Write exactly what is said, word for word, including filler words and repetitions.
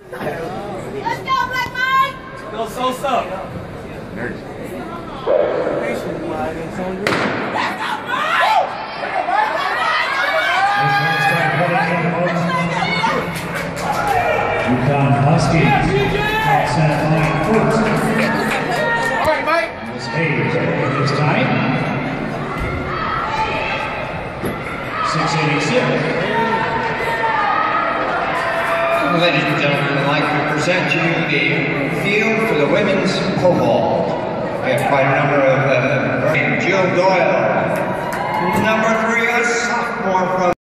Let's go, Black Mike! Go, Sosa! Let's go, UConn Huskies at center line first. All right, Mike. Miss Hayes at this time. six eighty-six. Ladies and gentlemen, I'd like to present you the field for the women's pole vault. We have quite a number of uh, Jill Doyle, number three, a sophomore from